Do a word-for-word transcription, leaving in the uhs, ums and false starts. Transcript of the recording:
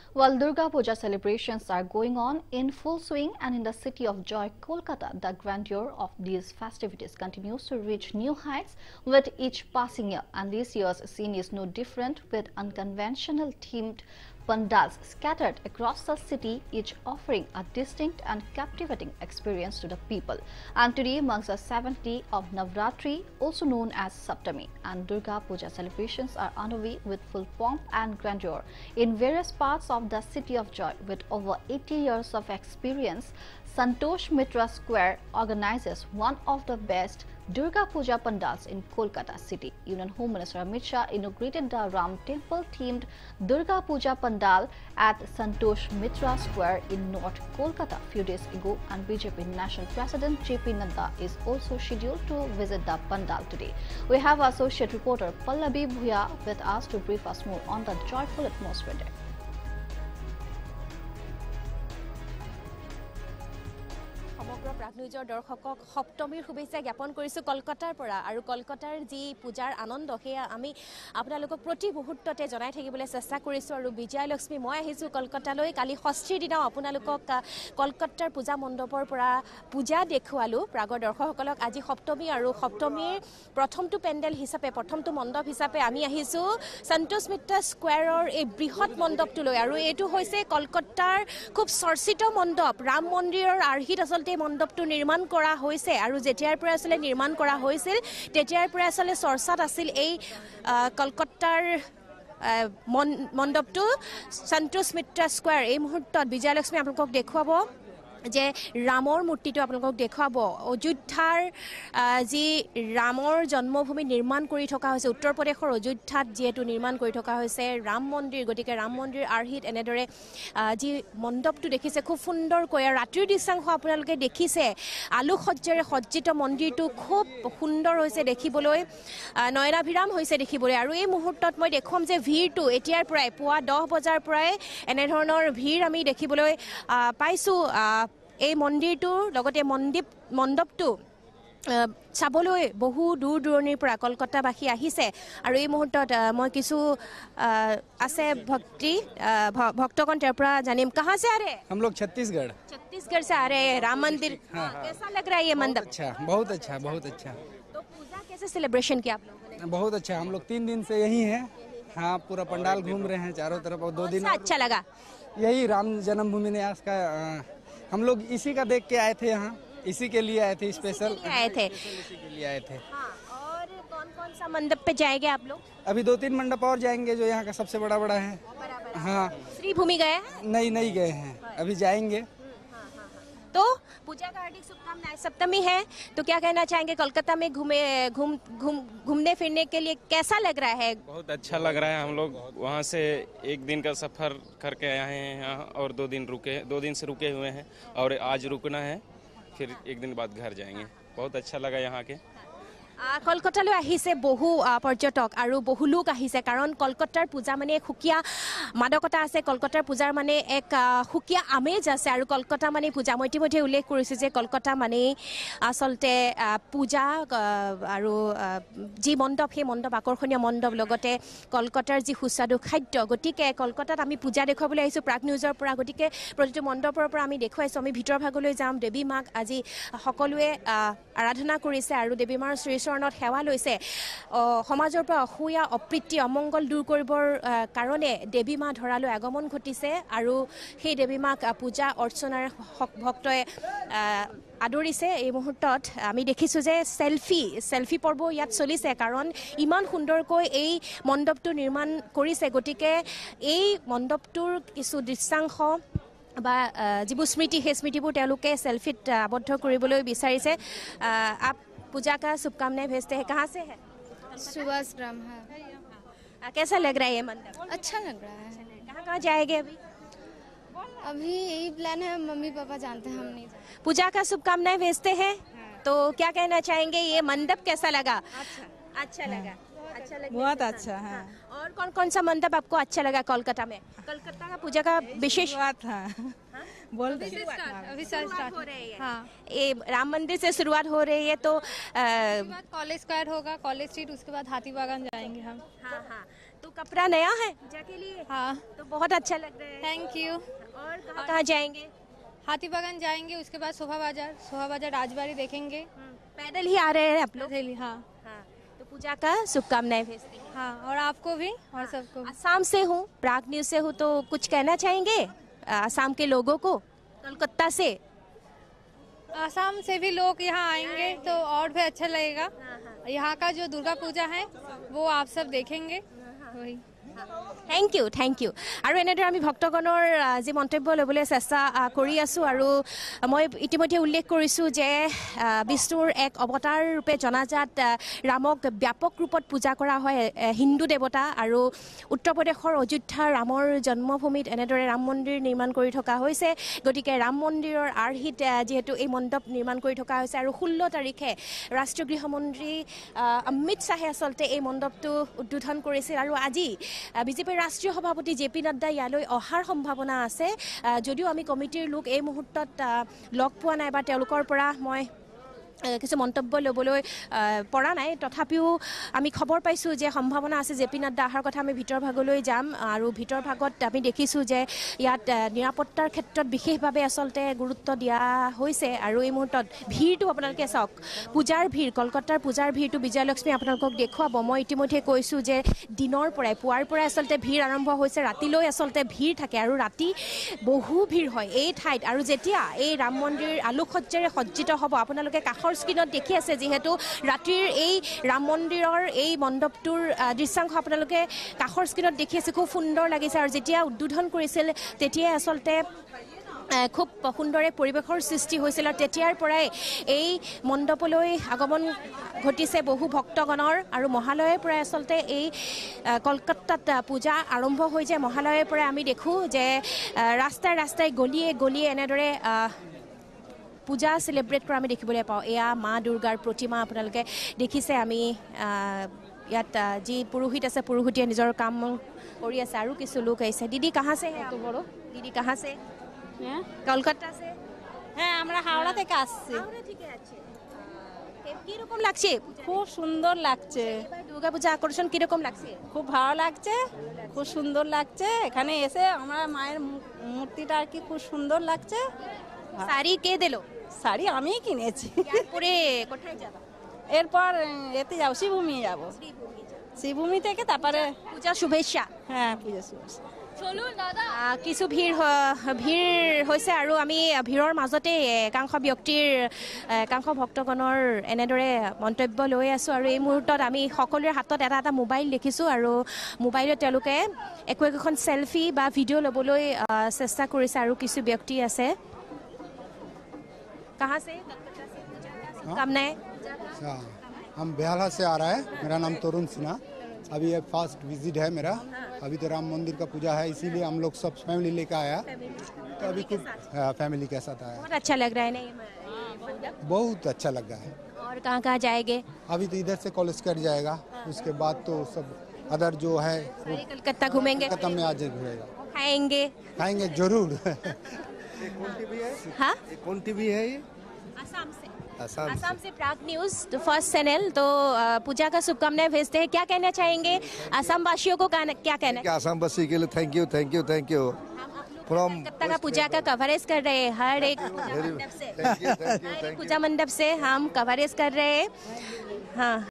While Durga Puja celebrations are going on in full swing and in the city of joy, Kolkata, the grandeur of these festivities continues to reach new heights with each passing year. And this year's scene is no different, with unconventional themed pandals scattered across the city, each offering a distinct and captivating experience to the people. And today marks the seventh day of Navratri, also known as Saptami, and Durga Puja celebrations are underway with full pomp and grandeur in various parts of the city of joy. With over eighty years of experience, Santosh Mitra Square organizes one of the best Durga Puja pandals in Kolkata city. Union Home Minister Amit Shah inaugurated the Ram Temple themed Durga Puja pandal at Santosh Mitra Square in North Kolkata a few days ago, and B J P National President J P Nadda is also scheduled to visit the pandal today. We have associate reporter Pallavi Bhuya with us to brief us more on the joyful atmosphere there. प्रागनुजर दर्शকক सप्तमीर शुभेच्छा ज्ञापन करिছো कलकातार পৰা আৰু কলকাতাৰ যি পূজাৰ আনন্দ হেয়া আমি আপোনালোকক প্ৰতি মুহূৰ্ততে জনাই থাকিবলৈ চেষ্টা কৰিছো আৰু বিজয়লক্ষ্মী মই আহিছো কলকাতালৈ কালি ষষ্ঠীৰ দিনা আপোনালোকক কলকাতাৰ পূজা মণ্ডপৰ পৰা পূজা দেখুৱালো প্ৰাগৰ দৰ্শকসকলক আজি সপ্তমী আৰু সপ্তমীৰ প্ৰথমটো পেণ্ডেল হিচাপে প্ৰথমটো মণ্ডপ হিচাপে আমি আহিছো সন্তোষ মিত্ৰা স্কয়াৰৰ এই বৃহৎ মণ্ডপটোলৈ আৰু এটো হৈছে কলকাতাৰ খুব চৰ্চিত মণ্ডপ ৰাম মন্দিৰৰ আৰ্হিত আসলতে মণ্ডপটো নিৰ্মাণ কৰা হৈছে আৰু যেতিয়াৰ পৰা আসলে নিৰ্মাণ কৰা হৈছিল তেতিয়াৰ পৰা আসলে চৰ্চাত আছিল এই কলকাতাৰ মণ্ডপটো সন্তোষ মিত্ৰা স্কয়াৰ এই মুহূৰ্তত বিজয়লক্ষ্মী আপোনালোকক দেখুৱাব যে ৰামৰ মূৰ্তিটো আপোনালোকক দেখুৱাব অযোধ্যাৰ যি ৰামৰ জন্মভূমি নিৰ্মাণ কৰি থকা হৈছে উত্তৰ প্ৰদেশৰ অযোধ্যাত যেটো নিৰ্মাণ কৰি থকা হৈছে ৰাম মন্দিৰ গতিকে ৰাম মন্দিৰ আৰ্হিত এনেদৰে যি মণ্ডপটো দেখিছে খুব সুন্দৰকৈ ৰাতিৰ দৃশ্যাংশ আপোনালোকে দেখিছে আলোকসজ্জাৰে সজ্জিত মন্দিৰটো খুব সুন্দৰ হৈছে দেখিবলৈ নয়নাভিৰাম হৈছে দেখিবলৈ আৰু এই মুহূৰ্তত মই দেখুৱাম যে ভিৰটো এতিয়াৰ পৰাই পুৱা দহ বজাৰ পৰাই এনে ধৰণৰ ভিৰ আমি দেখিবলৈ পাইছো এই মন্দিৰটোৰ লগতে মণ্ডপ মণ্ডপটো চাবলৈ বহু দূৰ দূৰণিৰ পৰা কলকাতাবাসী আহিছে আৰু এই মুহূৰ্তত মই কিছু আছে ভক্তি ভক্তগণ তাৰ পৰা জানিম कहां से आ रहे हैं हम लोग छत्तीसगढ़ छत्तीसगढ़ से आ रहे हैं राम मंदिर कैसा लग रहा है ये मंडप अच्छा बहुत अच्छा बहुत अच्छा तो पूजा कैसे सेलिब्रेशन किया आप लोगों ने बहुत अच्छा हम लोग तीन दिन से यही हैं हाँ पूरा पंडाल घूम रहे हैं चारों तरफ और दो दिन अच्छा लगा यही राम जन्मभूमि न्यास का हम लोग इसी का देख के आए थे यहाँ इसी के लिए आए थे स्पेशल आए थे इसी के लिए आए थे हाँ, और कौन कौन सा मंडप पे जाएंगे आप लोग अभी दो तीन मंडप और जाएंगे जो यहाँ का सबसे बड़ा बड़ा है हाँ श्री भूमि गए नहीं नहीं गए हैं अभी जाएंगे तो पूजा का हार्दिक शुभकामनाएं सप्तमी है तो क्या कहना चाहेंगे कोलकाता में घूमे घूम घूम घूमने फिरने के लिए कैसा लग रहा है बहुत अच्छा लग रहा है हम लोग वहाँ से एक दिन का सफर करके आए हैं यहाँ और दो दिन रुके दो दिन से रुके हुए हैं और आज रुकना है फिर एक दिन बाद घर जाएंगे बहुत अच्छा लगा यहाँ के কলকাতালৈ আহিছে বহু পৰ্যটক আৰু বহু লোক আহিছে কাৰণ কলকাতাৰ পূজা মানে খুকিয়া মাদকতা আছে কলকাতাৰ পূজাৰ মানে এক খুকিয়া আমেজ আছে আৰু কলকাতা মানে পূজা মই ইতিমধ্যে উল্লেখ কৰিছো যে কলকাতা মানে আসলতে পূজা আৰু যি মণ্ডপ সেই মণ্ডপ আকৰ্ষণীয় মণ্ডপ লগতে কলকাতাৰ যি সুস্বাদু খাদ্য গতিকে কলকাতাত আমি পূজা দেখুৱাবলৈ আহিছো প্ৰাগ নিউজৰ পৰা গতিকে প্ৰতিটো মণ্ডপৰ পৰা আমি দেখুৱাইছো আমি ভিতৰ ভাগলৈ যাম দেৱী মাক আজি সকলোৱে আৰাধনা কৰিছে আৰু দেৱী মাৰ শ্ৰী চৰণত সেৱা লৈছে সমাজৰ পৰা অসূয়া অপ্ৰীতি অমংগল দূৰ কৰিবৰ কাৰণে দেৱী মা ধৰালৈ আগমন ঘটিছে আৰু সেই দেৱী মাক পূজা অৰ্চনাৰ ভক্তই আদৰিছে এই মুহূৰ্তত আমি দেখিছো যে সেলফি সেলফি পৰ্ব ইয়াত চলিছে কাৰণ ইমান সুন্দৰকৈ এই মণ্ডপটো নিৰ্মাণ কৰিছে গতিকে এই মণ্ডপটোৰ কিছু দৃশ্যাংশ বা যিবোৰ স্মৃতি সেই স্মৃতিবোৰ তেওঁলোকে সেলফিত আবদ্ধ কৰিবলৈ বিচাৰিছে আপ पूजा का शुभकामनाएं भेजते हैं कहाँ से है सुभाष ग्राम है कैसा लग रहा है ये मंडप अच्छा लग रहा है कहाँ कहाँ जाएंगे अभी अभी यही प्लान है मम्मी पापा जानते हैं हम नहीं जानते पूजा का शुभकामनाएं भेजते हैं तो क्या कहना चाहेंगे ये मंडप कैसा लगा अच्छा अच्छा लगा अच्छा लगा बहुत अच्छा है और कौन कौन सा मंडप आपको अच्छा लगा कोलकाता में कोलकाता का पूजा का विशेष बात है बोल अभी स्टार्ट हो रही है हाँ ये राम मंदिर से शुरुआत हो रही है तो कॉलेज स्क्वायर होगा कॉलेज स्ट्रीट उसके बाद हाथी बागान जाएंगे हम हाँ हाँ तो कपड़ा नया है पूजा के लिए? हाँ। तो बहुत अच्छा लग रहा है। Thank you. और कहाँ कहाँ जाएंगे? हाथी बागान जाएंगे, उसके बाद शोभा बाजार, शोभा बाजार राजबाड़ी देखेंगे। पैदल ही आ रहे हैं आप लोग? पैदल ही, हाँ। हाँ, तो पूजा का शुभकामनाएं भेजते हैं। हाँ, और आपको भी और सबको। असम से हूँ, प्राग न्यूज से हूँ, तो कुछ कहना चाहेंगे असम के लोगों को? कोलकाता से? आसाम से भी लोग यहाँ आएंगे तो और भी अच्छा लगेगा। यहाँ का जो दुर्गा पूजा है वो आप सब देखेंगे। वही। থেংক ইউ থেংক ইউ আৰু এনেদৰে আমি ভক্তগণৰ যি মন্তব্য ল'বলৈ চেষ্টা কৰি আছোঁ আৰু মই ইতিমধ্যে উল্লেখ কৰিছোঁ যে বিষ্ণুৰ এক অৱতাৰ ৰূপে জনাজাত ৰামক ব্যাপক ৰূপত পূজা কৰা হয় হিন্দু দেৱতা আৰু উত্তৰ প্ৰদেশৰ অযোধ্যা ৰামৰ জন্মভূমিত এনেদৰে ৰাম মন্দিৰ নিৰ্মাণ কৰি থকা হৈছে গতিকে ৰাম মন্দিৰৰ আৰ্হিত যিহেতু এই মণ্ডপ নিৰ্মাণ কৰি থকা হৈছে আৰু ষোল্ল তাৰিখে ৰাষ্ট্ৰীয় গৃহমন্ত্ৰী অমিত শ্বাহে আচলতে এই মণ্ডপটো উদ্বোধন কৰিছিল আৰু আজি বিজেপিৰ ৰাষ্ট্ৰীয় সভাপতি জে পি নাড্ডা ইয়ালৈ অহাৰ সম্ভাৱনা আছে যদিও আমি কমিটিৰ লোক এই মুহূৰ্তত লগ পোৱা নাই বা তেওঁলোকৰ পৰা মই কিছু মন্তব্য ল'বলৈ পৰা নাই তথাপিও আমি খবৰ পাইছোঁ যে সম্ভাৱনা আছে জে পি নাড্ডা অহাৰ কথা আমি ভিতৰ ভাগলৈ যাম আৰু ভিতৰ ভাগত আমি দেখিছোঁ যে ইয়াত নিৰাপত্তাৰ ক্ষেত্ৰত বিশেষভাৱে আচলতে গুৰুত্ব দিয়া হৈছে আৰু এই মুহূৰ্তত ভিৰটো আপোনালোকে চাওক পূজাৰ ভিৰ কলকাতাৰ পূজাৰ ভিৰটো বিজয়লক্ষ্মী আপোনালোকক দেখুৱাব মই ইতিমধ্যে কৈছোঁ যে দিনৰ পৰাই পুৱাৰ পৰাই আচলতে ভিৰ আৰম্ভ হৈছে ৰাতিলৈ আচলতে ভিৰ থাকে আৰু ৰাতি বহু ভিৰ হয় এই ঠাইত আৰু যেতিয়া এই ৰাম মন্দিৰ আলোকসজ্জাৰে সজ্জিত হ'ব আপোনালোকে কাষৰ স্ক্ৰীনত দেখি আছে যেহেতু ৰাতিৰ এই ৰাম মন্দিৰৰ এই মণ্ডপটোৰ দৃশ্যাংশ আপোনালোকে কাষৰ স্ক্ৰীনত দেখি আছে খুব সুন্দৰ লাগিছে আৰু যেতিয়া উদ্বোধন কৰিছিল তেতিয়াই আচলতে খুব সুন্দৰে পৰিৱেশৰ সৃষ্টি হৈছিল আৰু তেতিয়াৰ পৰাই এই মণ্ডপলৈ আগমন ঘটিছে বহু ভক্তগণৰ আৰু মহালয়ৰ পৰাই আচলতে এই কলকাতাত পূজা আৰম্ভ হৈ যায় মহালয়ৰ পৰাই আমি দেখোঁ যে ৰাস্তাই ৰাস্তাই গলিয়ে গলিয়ে এনেদৰে পূজা সেলিব্ৰেট কৰা আমি দেখিবলৈ পাওঁ এয়া মা দুৰ্গাৰ প্ৰতিমা আপোনালোকে দেখিছে আমি ইয়াত যি পুৰোহিত আছে পুৰোহিতে নিজৰ কাম কৰি আছে আৰু কিছু লোক আহিছে দিদি কাহা সে হে বড় দিদি কাহা সে হ্যাঁ কলকাতা সে হ্যাঁ আমরা হাওড়া থেকে আসছি। হাওড়া থেকে আছে কি রকম লাগছে খুব সুন্দর লাগছে এবার দুর্গা পূজা আকর্ষণ কি রকম লাগছে খুব ভালো লাগছে খুব সুন্দর লাগছে এখানে এসে আমরা মায়ের মূর্তিটা আর কি খুব সুন্দর লাগছে শাড়ি কে দিলো শাড়ি আমিই কিনেছি পরে কোথায় যাবা এরপর এতে যাবো শ্রীভূমি যাবো শ্রীভূমি থেকে তারপরে পূজা শুভেচ্ছা হ্যাঁ পূজা শুভেচ্ছা চলুন দাদা কিছু ভিৰ ভিৰ হৈছে আৰু আমি ভিৰৰ মাজতে একাংশ ব্যক্তিৰ একাংশ ভক্তগণৰ এনেদৰে মন্তব্য লৈ আছোঁ আৰু এই মুহূৰ্তত আমি সকলোৰে হাতত এটা এটা মোবাইল দেখিছোঁ আৰু মোবাইলত তেওঁলোকে একো একোখন চেলফি বা ভিডিঅ' ল'বলৈ চেষ্টা কৰিছে আৰু কিছু ব্যক্তি আছে कहाँ से शुभकामनाएं अच्छा हम बेहाला से आ रहा है मेरा नाम तरुण सिन्हा अभी ये फर्स्ट विजिट है मेरा अभी तो राम मंदिर का पूजा है इसीलिए हम लोग सब फैमिली लेकर आया तो अभी खूब फैमिली के साथ आया बहुत अच्छा लग रहा है ना ये बहुत अच्छा लग रहा है और कहाँ कहाँ जाएंगे अभी तो इधर से कॉलेज कर जाएगा उसके बाद तो सब अदर जो है कलकत्ता घूमेंगे कलकत्ता में आज घूमेगा खाएंगे खाएंगे जरूर हाँ कौन टीवी है ये आसाम से आसाम आसाम से प्राग न्यूज तो फर्स्ट चैनल तो पूजा का शुभकामनाएं भेजते हैं क्या कहना चाहेंगे आसाम वासियों को क्या कहना है आसाम वासी के लिए thank you thank you thank you from Calcutta का पूजा का कवरेज कर रहे हैं हर एक पूजा मंडप से हर एक पूजा मंडप से हम कवरेज कर रहे हैं हाँ